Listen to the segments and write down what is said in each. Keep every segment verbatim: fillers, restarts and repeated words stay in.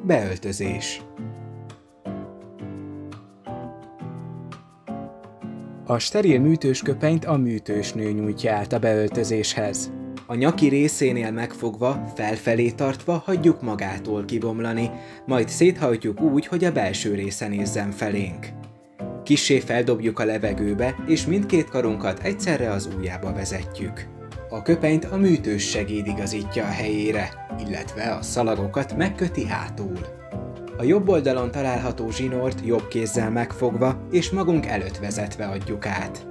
Beöltözés. A steril műtősköpenyt a műtősnő nyújtja át a beöltözéshez. A nyaki részénél megfogva, felfelé tartva hagyjuk magától kibomlani, majd széthajtjuk úgy, hogy a belső része nézzen felénk. Kissé feldobjuk a levegőbe, és mindkét karunkat egyszerre az ujjába vezetjük. A köpenyt a műtős segéd igazítja a helyére, illetve a szalagokat megköti hátul. A jobb oldalon található zsinort jobb kézzel megfogva és magunk előtt vezetve adjuk át.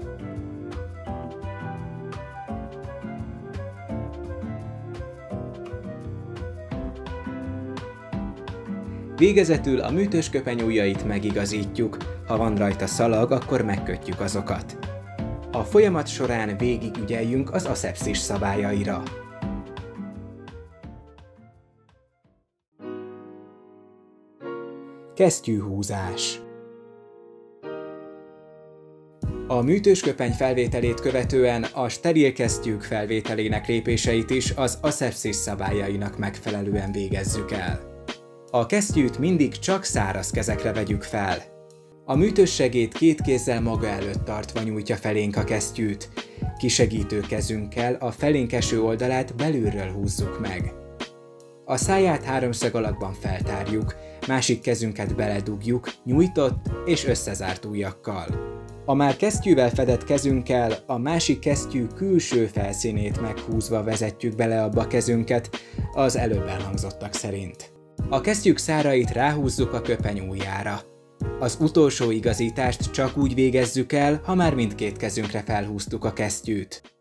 Végezetül a műtősköpeny ujjait megigazítjuk, ha van rajta szalag, akkor megkötjük azokat. A folyamat során végig ügyeljünk az aszepszis szabályaira. Kesztyűhúzás. A műtősköpeny felvételét követően a steril kesztyűk felvételének lépéseit is az aszepszis szabályainak megfelelően végezzük el. A kesztyűt mindig csak száraz kezekre vegyük fel. A műtős segéd két kézzel maga előtt tartva nyújtja felénk a kesztyűt. Kisegítő kezünkkel a felénk eső oldalát belülről húzzuk meg. A száját háromszög alakban feltárjuk, másik kezünket beledugjuk nyújtott és összezárt ujjakkal. A már kesztyűvel fedett kezünkkel a másik kesztyű külső felszínét meghúzva vezetjük bele abba a kezünket, az előbb elhangzottak szerint. A kesztyűk szárait ráhúzzuk a köpeny ujjára. Az utolsó igazítást csak úgy végezzük el, ha már mindkét kezünkre felhúztuk a kesztyűt.